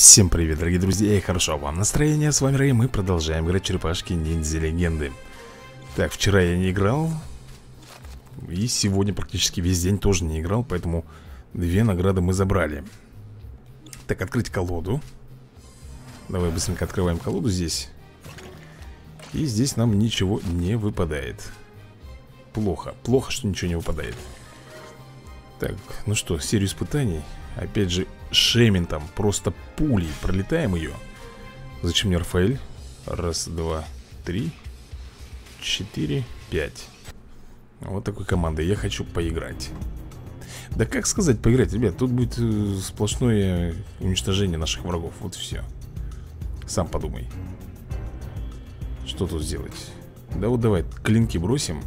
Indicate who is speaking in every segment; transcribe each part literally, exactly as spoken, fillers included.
Speaker 1: Всем привет, дорогие друзья, и хорошо вам настроение. С вами Рэй, мы продолжаем играть в черепашки ниндзя легенды. Так, вчера я не играл. И сегодня практически весь день тоже не играл. Поэтому две награды мы забрали. Так, открыть колоду. Давай быстренько открываем колоду здесь. И здесь нам ничего не выпадает. Плохо, плохо, что ничего не выпадает. Так, ну что, серию испытаний. Опять же, шементом, просто пулей пролетаем ее. Зачем мне Рафаэль? Раз, два, три, четыре, пять. Вот такой командой я хочу поиграть. Да как сказать поиграть, ребят? Тут будет сплошное уничтожение наших врагов. Вот и все. Сам подумай. Что тут сделать? Да вот давай клинки бросим.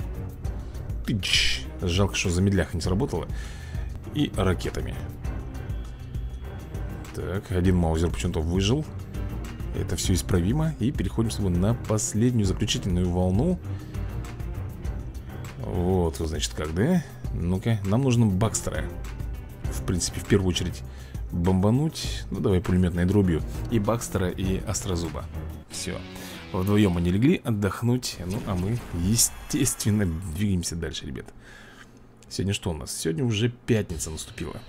Speaker 1: Тыч. Жалко, что замедляха не сработала. И ракетами. Так, один маузер почему-то выжил. Это все исправимо. И переходим с тобой на последнюю заключительную волну. Вот, значит, как, да? Ну-ка, нам нужно Бакстера. В принципе, в первую очередь бомбануть. Ну, давай пулеметной дробью. И Бакстера, и Острозуба. Все. Вдвоем они легли отдохнуть. Ну, а мы, естественно, двигаемся дальше, ребят. Сегодня что у нас? Сегодня уже пятница наступила.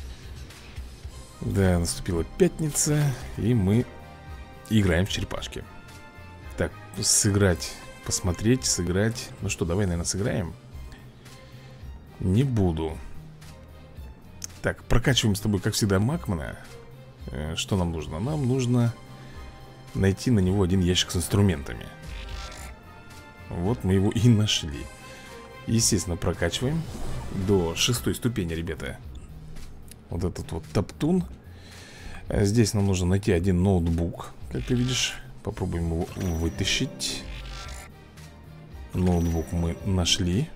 Speaker 1: Да, наступила пятница. И мы играем в черепашки. Так, сыграть, посмотреть, сыграть. Ну что, давай, наверное, сыграем. Не буду. Так, прокачиваем с тобой, как всегда, Макмана. Что нам нужно? Нам нужно найти на него один ящик с инструментами. Вот мы его и нашли. Естественно, прокачиваем до шестой ступени, ребята. Вот этот вот топтун. Здесь нам нужно найти один ноутбук. Как ты видишь. Попробуем его вытащить. Ноутбук мы нашли.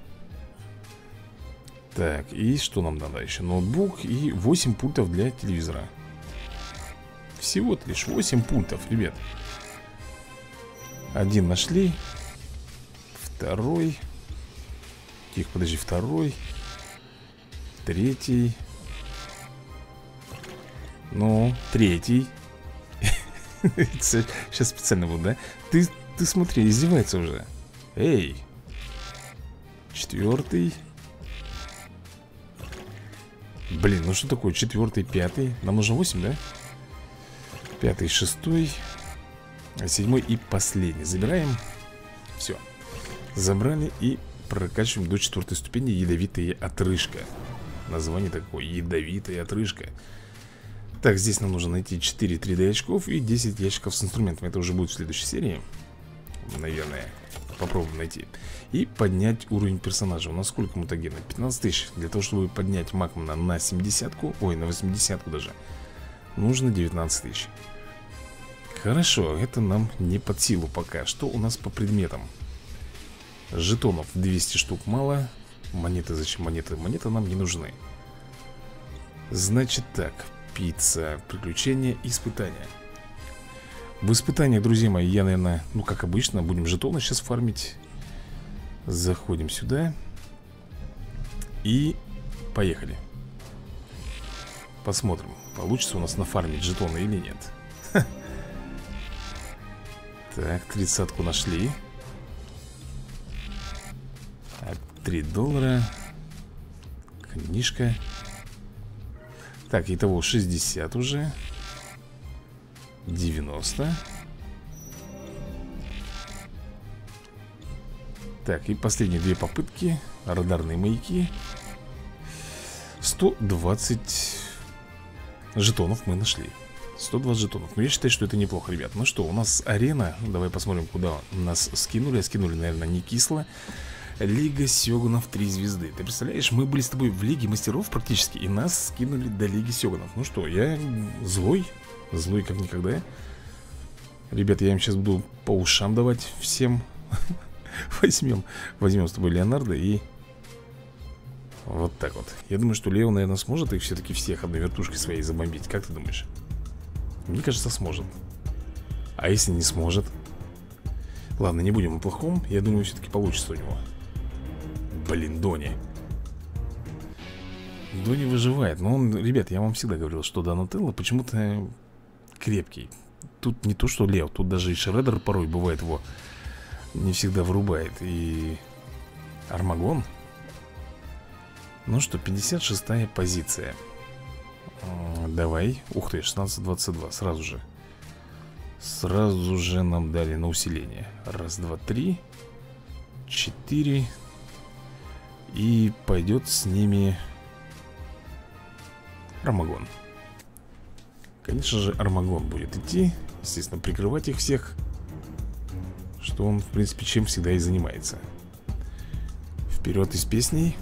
Speaker 1: Так, и что нам надо еще? Ноутбук и восемь пультов для телевизора. Всего-то лишь восемь пультов, ребят. Один нашли. Второй. Тихо, подожди, второй. Третий. Ну, третий. Сейчас специально буду, да? Ты, ты смотри, издевается уже. Эй. Четвертый. Блин, ну что такое? Четвертый, пятый. Нам нужно восемь, да? Пятый, шестой. Седьмой и последний. Забираем. Все. Забрали и прокачиваем до четвертой ступени ядовитая отрыжка. Название такое, ядовитая отрыжка. Так, здесь нам нужно найти четыре три дэ очков и десять ящиков с инструментами. Это уже будет в следующей серии. Наверное. Попробуем найти. И поднять уровень персонажа. У нас сколько мутагена? пятнадцать тысяч. Для того, чтобы поднять Макмана на семидесятку, ой, на восьмидесятку даже, нужно девятнадцать тысяч. Хорошо, это нам не под силу пока. Что у нас по предметам? Жетонов двести штук мало. Монеты, зачем монеты? Монеты нам не нужны. Значит так. Пицца, приключения, испытания. В испытаниях, друзья мои, я, наверное, ну как обычно, будем жетоны сейчас фармить. Заходим сюда. И поехали. Посмотрим, получится у нас нафармить жетоны или нет. Ха. Так, тридцатку нашли. три доллара. Книжка. Так, итого шестьдесят уже. девяносто. Так, и последние две попытки. Радарные маяки. сто двадцать жетонов мы нашли. сто двадцать жетонов. Ну, я считаю, что это неплохо, ребят. Ну что, у нас арена. Давай посмотрим, куда нас скинули. Скинули, наверное, не кисло. Лига Сёгунов три звезды. Ты представляешь, мы были с тобой в Лиге Мастеров практически, и нас скинули до Лиги Сёгунов. Ну что, я злой. Злой как никогда. Ребята, я им сейчас буду по ушам давать всем. Возьмем Возьмем с тобой Леонардо и вот так вот. Я думаю, что Лео, наверное, сможет их все-таки всех одной вертушкой своей забомбить. Как ты думаешь? Мне кажется, сможет. А если не сможет? Ладно, не будем о плохом. Я думаю, все-таки получится у него. Блин, Дони. Дони выживает. Но он, ребят, я вам всегда говорил, что Донателло почему-то крепкий. Тут не то что Лев, тут даже и Шреддер порой бывает его не всегда вырубает. И Армагон. Ну что, пятьдесят шестая позиция. Давай. Ух ты, шестнадцать двадцать два, сразу же. Сразу же нам дали на усиление. Раз, два, три, четыре. И пойдет с ними Армагон. Конечно же, Армагон будет идти. Естественно, прикрывать их всех. Что он, в принципе, чем всегда и занимается. Вперед из песней.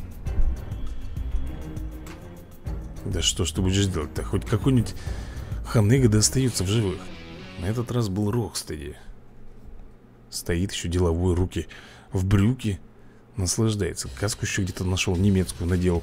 Speaker 1: Да что ж ты будешь делать-то? Хоть какой-нибудь ханыга достается в живых. На этот раз был Рокстеди. Стоит еще деловой, руки в брюки. Наслаждается. Каску еще где-то нашел, немецкую надел.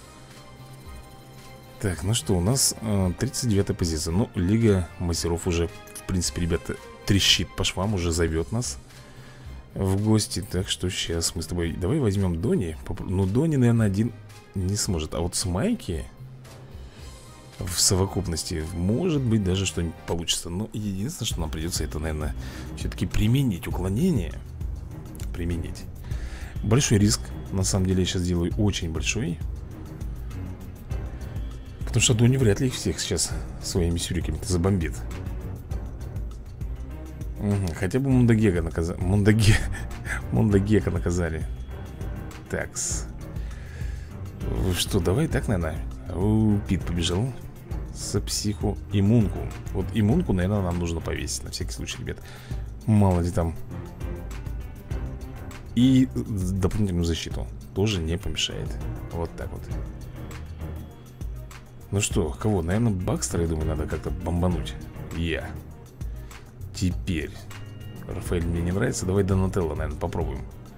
Speaker 1: Так, ну что, у нас э, тридцать девятая позиция. Ну, Лига мастеров уже, в принципе, ребята, трещит по швам. Уже зовет нас в гости. Так что сейчас мы с тобой... Давай возьмем Дони. Ну, Дони, наверное, один не сможет. А вот с Майки в совокупности может быть даже что-нибудь получится. Но единственное, что нам придется, это, наверное, все-таки применить уклонение. Применить. Большой риск, на самом деле, я сейчас делаю очень большой. Потому что Дони вряд ли их всех сейчас своими сюриками-то забомбит. Угу, хотя бы Мундагека наказали. Мундаге... Мундагека наказали. Такс. Что, давай так, наверное. У, Пит побежал с психу иммунку. Вот иммунку, наверное, нам нужно повесить. На всякий случай, ребят. Мало ли там. И дополнительную защиту тоже не помешает. Вот так вот. Ну что, кого? Наверное, Бакстера, я думаю, надо как-то бомбануть. Я. Теперь Рафаэль мне не нравится. Давай Донателло, наверное, попробуем.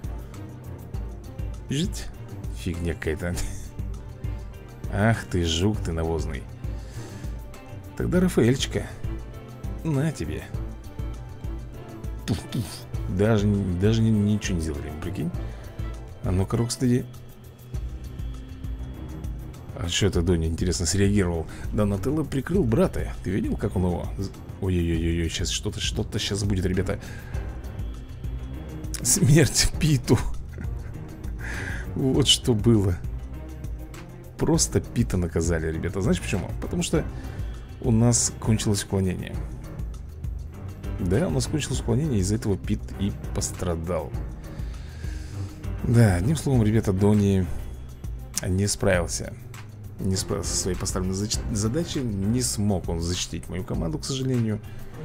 Speaker 1: Жить. Фигня какая-то. Ах ты, жук ты навозный. Тогда Рафаэльчика. На тебе. Туф-туф. Даже, даже ничего не сделали, прикинь. А ну-ка, Рокстеди. А что это Дони, интересно, среагировал? Донателло прикрыл брата. Ты видел, как он его... Ой-ой-ой-ой, сейчас что-то, что-то сейчас будет, ребята. Смерть Питу. Вот что было. Просто Пита наказали, ребята. Знаешь почему? Потому что у нас кончилось уклонение. Да, у нас кончилось уклонение, из-за этого Пит и пострадал. Да, одним словом, ребята, Дони не справился. Не справился со своей поставленной задачей. Не смог он защитить мою команду, к сожалению.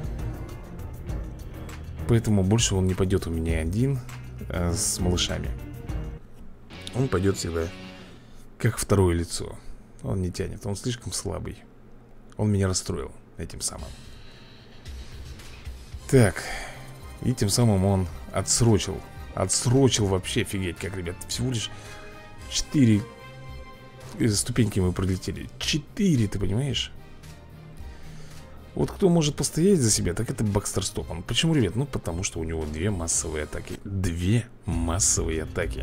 Speaker 1: Поэтому больше он не пойдет у меня один, а с малышами. Он пойдет всегда как второе лицо. Он не тянет, он слишком слабый. Он меня расстроил этим самым. Так. И тем самым он отсрочил. Отсрочил вообще, офигеть как, ребят. Всего лишь четыре ступеньки мы пролетели. Четыре, ты понимаешь? Вот кто может постоять за себя, так это Бакстер Стокман. Почему, ребят? Ну, потому что у него две массовые атаки. Две массовые атаки.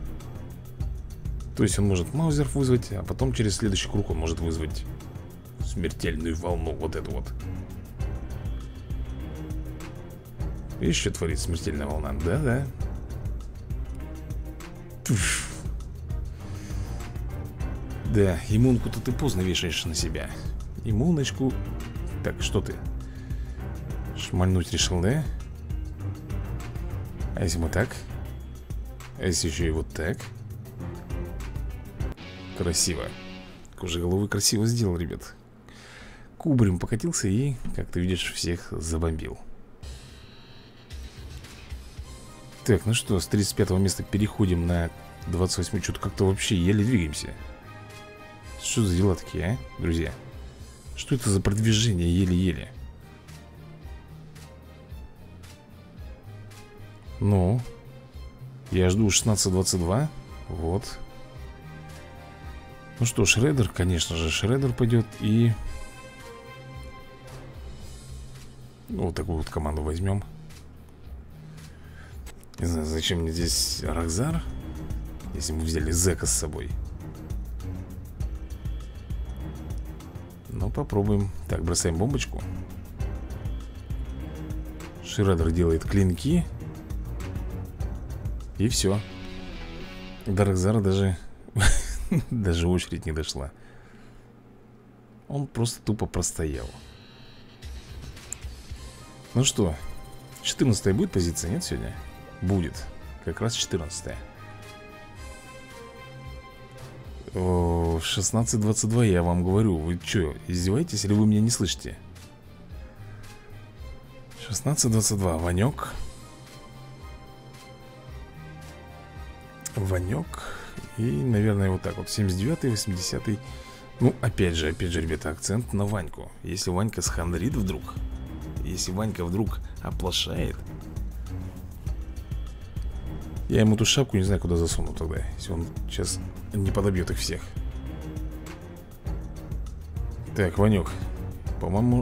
Speaker 1: То есть он может Маузер вызвать, а потом через следующий круг он может вызвать смертельную волну. Вот эту вот. Видишь, что творит смертельная волна? Да-да. Да, иммунку-то ты поздно вешаешь на себя. Иммуночку. Так, что ты? Шмальнуть решил, да? А если мы так? А если еще и вот так? Красиво. Кожеголовый красиво сделал, ребят. Кубарем покатился и, как ты видишь, всех забомбил. Так, ну что, с тридцать пятого места переходим на двадцать восьмое. Что-то как-то вообще еле двигаемся. Что за дела такие, а, друзья? Что это за продвижение еле-еле? Ну, я жду шестнадцать двадцать два. Вот. Ну что, Шреддер, конечно же, Шреддер пойдет. И вот такую вот команду возьмем. Не знаю, зачем мне здесь Рокзар, если мы взяли Зека с собой. Ну, попробуем. Так, бросаем бомбочку. Шредер делает клинки. И все. До Рокзара даже даже очередь не дошла. Он просто тупо простоял. Ну что, четырнадцатая будет позиция, нет, сегодня? Будет, как раз четырнадцатая. шестнадцать двадцать два, я вам говорю. Вы что, издеваетесь или вы меня не слышите? шестнадцать двадцать два, Ванек. Ванек. И, наверное, вот так вот, семьдесят девятый, восьмидесятый. Ну, опять же, опять же, ребята, акцент на Ваньку. Если Ванька схандрит вдруг, если Ванька вдруг оплошает, я ему эту шапку не знаю, куда засуну тогда, если он сейчас не подобьет их всех. Так, Ванек, по-моему,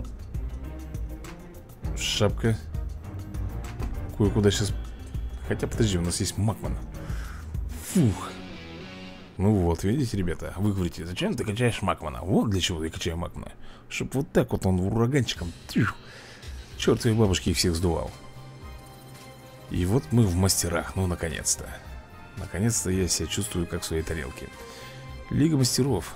Speaker 1: шапка кое-куда сейчас. Хотя, подожди, у нас есть Макман. Фух. Ну вот, видите, ребята, вы говорите, зачем ты качаешь Макмана? Вот для чего я качаю Макмана. Чтоб вот так вот он ураганчиком, черт твоей бабушки, их всех сдувал. И вот мы в мастерах, ну наконец-то. Наконец-то я себя чувствую как в своей тарелке. Лига мастеров.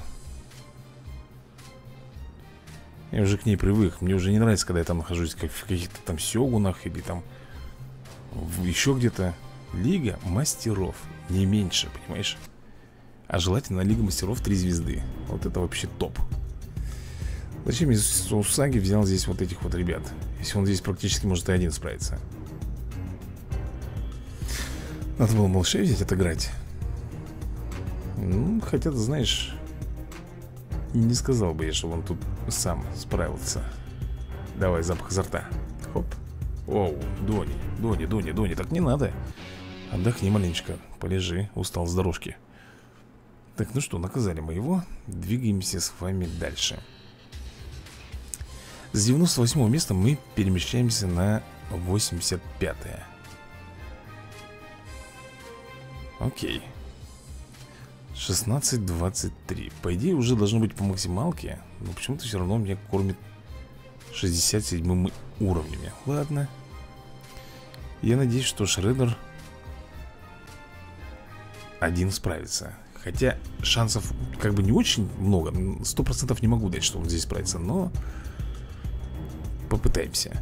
Speaker 1: Я уже к ней привык. Мне уже не нравится, когда я там нахожусь как в каких-то там сёгунах или там еще где-то. Лига мастеров, не меньше, понимаешь? А желательно Лига мастеров три звезды. Вот это вообще топ. Зачем из Усаги взял здесь вот этих вот ребят, если он здесь практически может и один справиться? Надо было малышей взять, отыграть. Ну, хотя ты знаешь, не сказал бы я, что он тут сам справился. Давай, запах изо рта. Хоп. Оу, Дони, Дони, Дони, Дони, так не надо. Отдохни маленечко, полежи, устал с дорожки. Так, ну что, наказали мы его. Двигаемся с вами дальше. С девяносто восьмого места мы перемещаемся на восемьдесят пятое. Окей. шестнадцать двадцать три. По идее уже должно быть по максималке, но почему-то все равно меня кормит шестьдесят седьмым уровнями. Ладно. Я надеюсь, что Шредер один справится. Хотя шансов как бы не очень много. Сто процентов не могу дать, что он здесь справится, но попытаемся.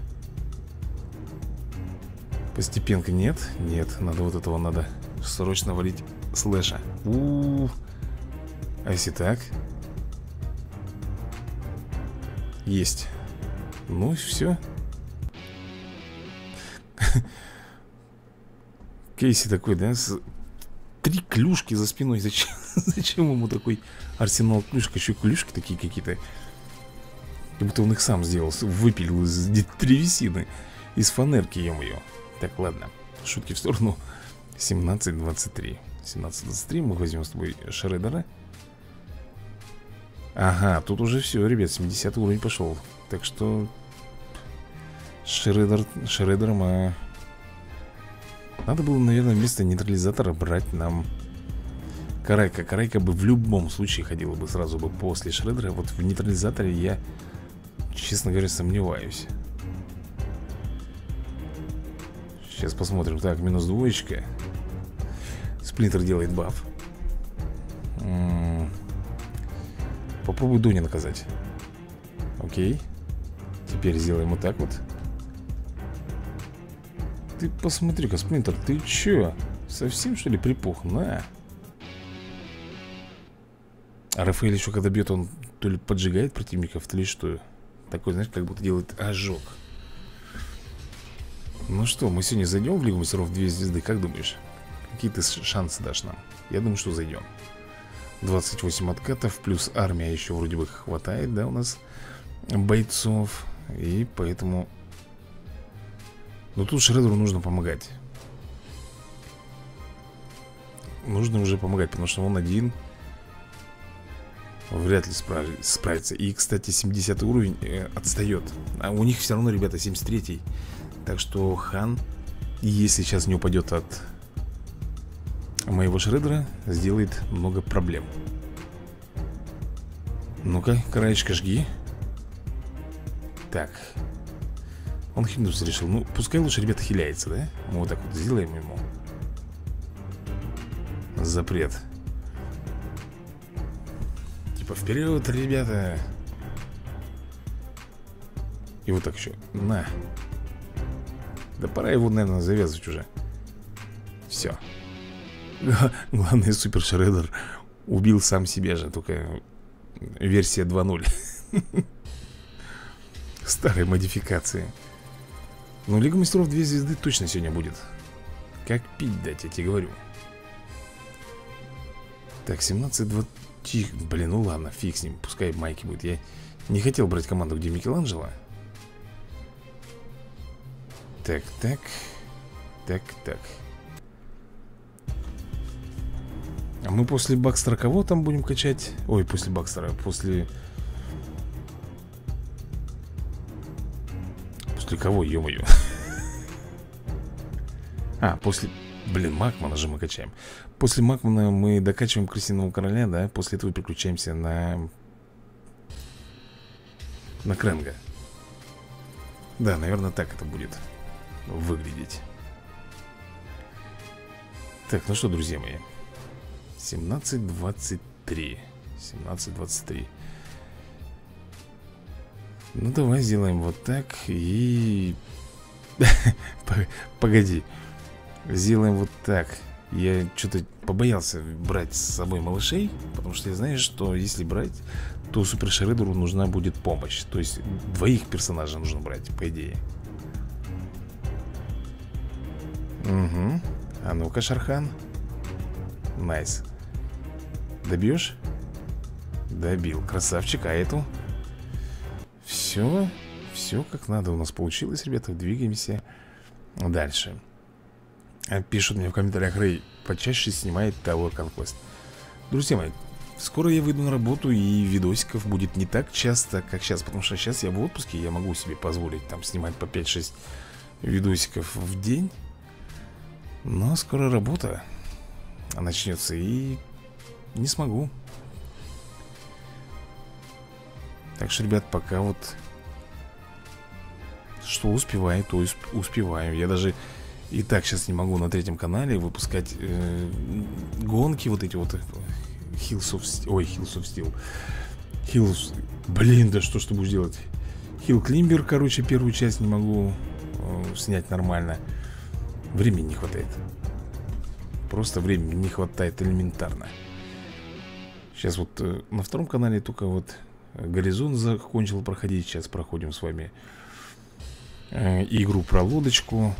Speaker 1: Постепенка нет. Нет, надо вот этого, надо срочно валить слэша. У-у-у. А если так? Есть. Ну и все. Кейси такой, да, с... Три клюшки за спиной. Зачем, зачем ему такой арсенал клюшек? Еще клюшки такие какие-то. Как будто он их сам сделал. Выпилил из древесины. Из фанерки, ё-моё. Так, ладно. Шутки в сторону. семнадцать двадцать три. семнадцать двадцать три. Мы возьмем с тобой Шредера. Ага, тут уже все, ребят. семидесятый уровень пошел. Так что Шредер, Шредером, а... Надо было, наверное, вместо нейтрализатора брать нам Карайка. Карайка бы в любом случае ходила бы сразу бы после Шредера. Вот в нейтрализаторе я, честно говоря, сомневаюсь. Сейчас посмотрим. Так, минус двоечка. Сплинтер делает баф. М-м-м. Попробуй Дони наказать. Окей. Теперь сделаем вот так вот. Ты посмотри-ка, Сплинтер, ты чё? Совсем, что ли, припух? На. А Рафаэль еще когда бьет, он то ли поджигает противников, то ли что. Такой, знаешь, как будто делает ожог. Ну что, мы сегодня зайдем в Лигу мастеров две звезды, как думаешь? Какие ты шансы дашь нам? Я думаю, что зайдем. двадцать восемь откатов, плюс армия еще вроде бы хватает, да, у нас бойцов. И поэтому... Но тут Шредеру нужно помогать. Нужно уже помогать, потому что он один вряд ли справ... справится. И, кстати, семидесятый уровень э, отстает. А у них все равно, ребята, семьдесят третий. Так что Хан, если сейчас не упадет от моего Шредера, сделает много проблем. Ну-ка, краечка жги. Так. Он хильнуться решил. Ну, пускай лучше, ребята, хиляется, да? Мы вот так вот сделаем ему. Запрет. Типа, вперед, ребята. И вот так еще. На. Да пора его, наверное, завязывать уже. Все. Главное, Супер Шреддер убил сам себя же. Только версия два ноль. Старой модификации. Ну, Лига Мастеров две звезды точно сегодня будет. Как пить дать, я тебе говорю. Так, семнадцать двадцать. Блин, ну ладно, фиг с ним. Пускай майки будет. Я не хотел брать команду, где Микеланджело. Так, так. Так, так. А мы после Бакстера кого там будем качать? Ой, после Бакстера, после... После кого, ё-моё? А, после... Блин, Макмана же мы качаем. После Макмана мы докачиваем Крысиного Короля, да? После этого переключаемся на... На Крэнга. Да, наверное, так это будет выглядеть. Так, ну что, друзья мои, семнадцать двадцать три. семнадцать двадцать три. Ну, давай сделаем вот так. И... Погоди. Сделаем вот так. Я что-то побоялся брать с собой малышей, потому что я знаю, что если брать, то Супер Шреддеру нужна будет помощь. То есть двоих персонажей нужно брать, по идее. Угу. А ну-ка, Шархан. Найс. Добьешь? Добил. Красавчик. А эту? Все. Все как надо у нас получилось, ребята. Двигаемся дальше. Пишут мне в комментариях: Рэй, почаще снимает Tower Conquest. Друзья мои, скоро я выйду на работу, и видосиков будет не так часто, как сейчас. Потому что сейчас я в отпуске, я могу себе позволить там снимать по пять-шесть видосиков в день. Но скоро работа начнется, и не смогу. Так что, ребят, пока вот что успеваю, то успеваю. Я даже и так сейчас не могу на третьем канале выпускать э, гонки вот эти вот. Hills of... Ой, Hills of Steel. Hills... Блин, да что ж ты будешь делать? Hill Climber, короче, первую часть не могу э, снять нормально. Времени не хватает. Просто времени не хватает элементарно. Сейчас вот э, на втором канале только вот Горизонт закончил проходить. Сейчас проходим с вами э, игру про лодочку.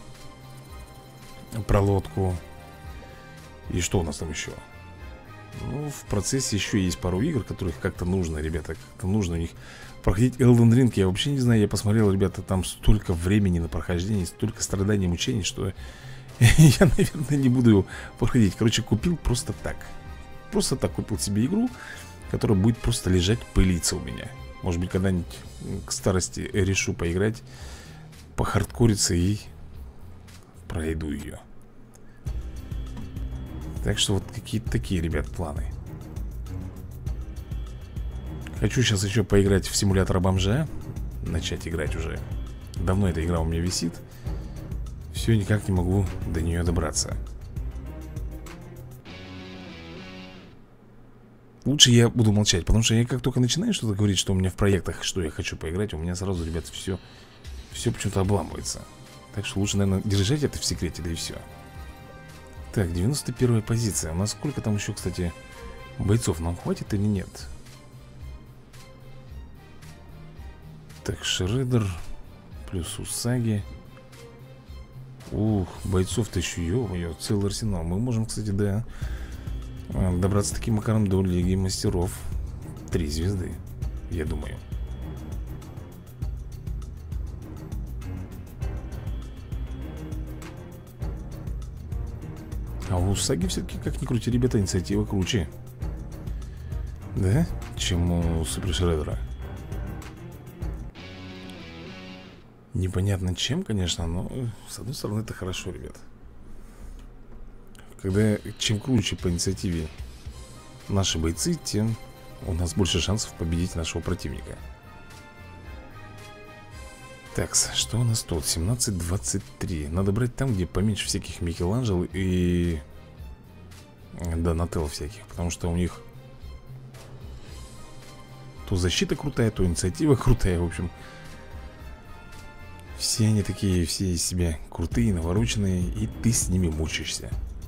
Speaker 1: Про лодку. И что у нас там еще? Ну, в процессе еще есть пару игр, которых как-то нужно, ребята. Как-то нужно у них проходить. Elden Ring, я вообще не знаю. Я посмотрел, ребята, там столько времени на прохождение, столько страданий, мучений, что я, наверное, не буду его проходить. Короче, купил просто так. Просто так купил себе игру, которая будет просто лежать, пылиться у меня. Может быть, когда-нибудь к старости решу поиграть, похардкориться и пройду ее. Так что вот какие-то такие, ребят, планы. Хочу сейчас еще поиграть в симулятор бомжа. Начать играть уже. Давно эта игра у меня висит. Все никак не могу до нее добраться. Лучше я буду молчать, потому что я как только начинаю что-то говорить, что у меня в проектах, что я хочу поиграть, у меня сразу, ребят, все, все почему-то обламывается. Так что лучше, наверное, держать это в секрете, да и все. Так, девяносто первая позиция. У нас сколько там еще, кстати, бойцов? Нам хватит или нет? Так, Шреддер плюс Усаги. Ух, бойцов-то еще, ё-моё, целый арсенал. Мы можем, кстати, да, добраться таким макаром до Лиги Мастеров. Три звезды, я думаю. А у Усаги все-таки, как ни крути, ребята, инициатива круче. Да? Чем у Супер Шреддера. Непонятно чем, конечно, но с одной стороны это хорошо, ребят. Когда чем круче по инициативе наши бойцы, тем у нас больше шансов победить нашего противника. Так, что у нас тут? семнадцать двадцать три. Надо брать там, где поменьше всяких Микеланджело и... Донателло всяких. Потому что у них то защита крутая, то инициатива крутая. В общем, все они такие, все из себя крутые, навороченные. И ты с ними мучаешься.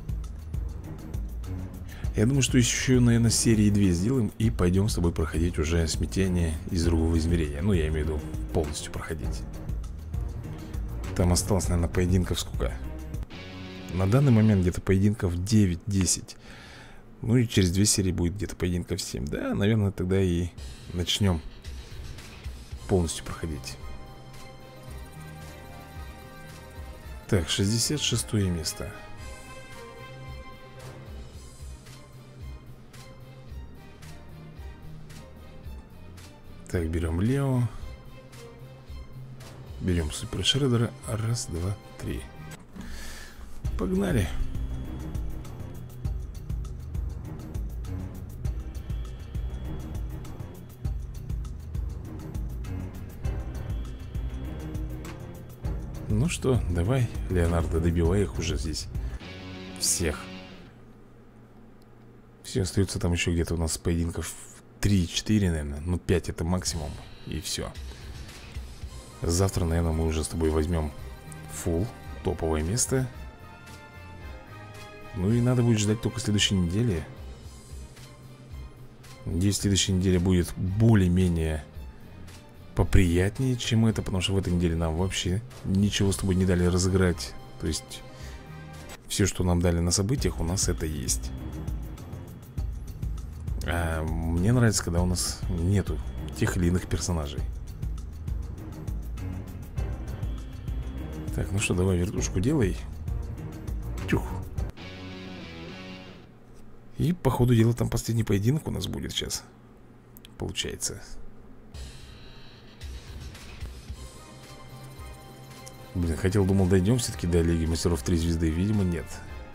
Speaker 1: Я думаю, что еще, наверное, серии две сделаем. И пойдем с тобой проходить уже смятение из другого измерения. Ну, я имею в виду полностью проходить. Там осталось, наверное, поединков сколько? На данный момент где-то поединков девять-десять. Ну и через две серии будет где-то поединков семь. Да, наверное, тогда и начнем полностью проходить. Так, шестьдесят шестое место. Так, берем Лео. Берем Супер Шреддера. Раз, два, три. Погнали. Ну что, давай, Леонардо, добивай их уже здесь. Всех. Все, остается там еще где-то у нас поединков три-четыре, наверное. Ну, пять это максимум. И все. Завтра, наверное, мы уже с тобой возьмем фулл, топовое место. Ну и надо будет ждать только следующей недели. Надеюсь, следующая неделя будет более-менее поприятнее, чем это. Потому что в этой неделе нам вообще ничего с тобой не дали разыграть. То есть все, что нам дали на событиях, у нас это есть. А мне нравится, когда у нас нету тех или иных персонажей. Так, ну что, давай вертушку делай. Тюх. И по ходу дела там последний поединок у нас будет сейчас. Получается. Блин, хотел, думал, дойдем все-таки до Лиги Мастеров три звезды. Видимо, нет.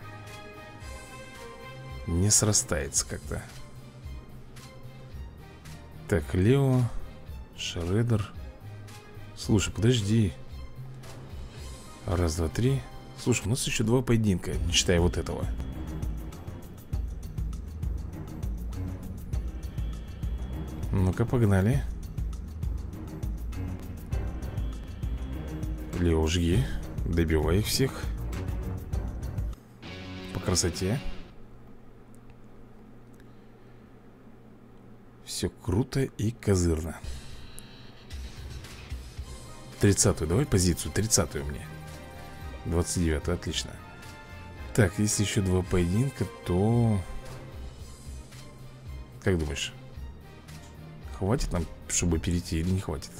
Speaker 1: Не срастается как-то. Так, Лео, Шреддер. Слушай, подожди. Раз, два, три. Слушай, у нас еще два поединка, не считая вот этого. Ну-ка, погнали. Лео, жги. Добивай их всех. По красоте. Все круто и козырно. Тридцатую, давай позицию, тридцатую мне. Двадцать девятую, отлично. Так, если еще два поединка, то... Как думаешь? Хватит нам, чтобы перейти, или не хватит?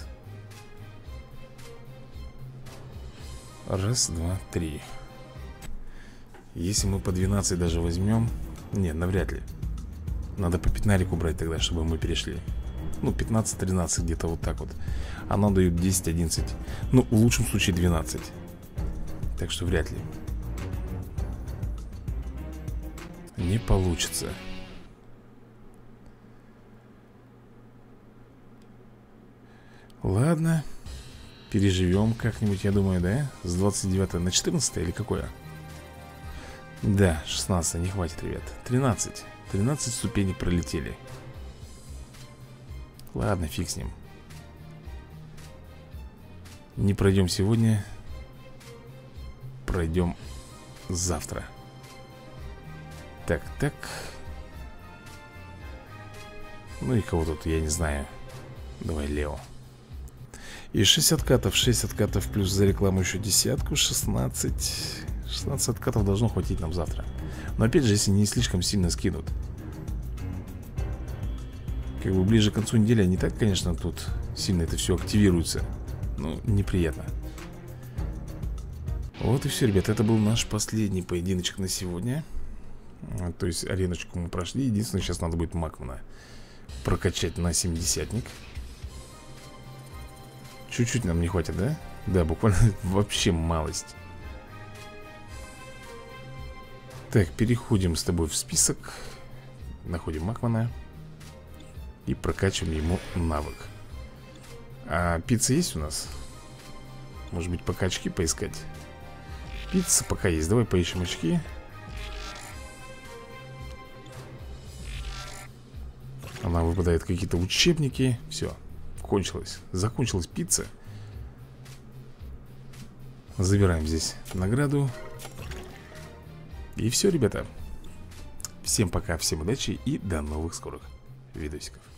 Speaker 1: Раз, два, три. Если мы по двенадцать даже возьмем... Нет, навряд ли. Надо по пятнарику брать тогда, чтобы мы перешли. Ну, пятнадцать-тринадцать, где-то вот так вот. А нам дают десять-одиннадцать. Ну, в лучшем случае двенадцать. Так что вряд ли. Не получится. Ладно. Переживем как-нибудь, я думаю, да? С двадцать девятого на четырнадцатое или какое? Да, шестнадцатое, не хватит, ребят. тринадцать. тринадцать ступеней пролетели. Ладно, фиг с ним. Не пройдем сегодня. Пройдем завтра. Так, так. Ну и кого тут, я не знаю. Давай Лео. И шесть откатов, шесть откатов плюс за рекламу еще десятку, шестнадцать. шестнадцать откатов должно хватить нам завтра. Но опять же, если не слишком сильно скинут. Как бы ближе к концу недели они так, конечно, тут сильно это все активируется. Ну, неприятно. Вот и все, ребят, это был наш последний поединочек на сегодня. То есть ареночку мы прошли. Единственное, сейчас надо будет Макмана прокачать на семидесятник. Чуть-чуть нам не хватит, да? Да, буквально вообще малость. Так, переходим с тобой в список. Находим Макмана и прокачиваем ему навык. А пицца есть у нас? Может быть, пока очки поискать. Пицца пока есть, давай поищем очки. Она выпадает какие-то учебники. Все, кончилось. Закончилась пицца. Забираем здесь награду. И все, ребята. Всем пока, всем удачи и до новых скорых видосиков.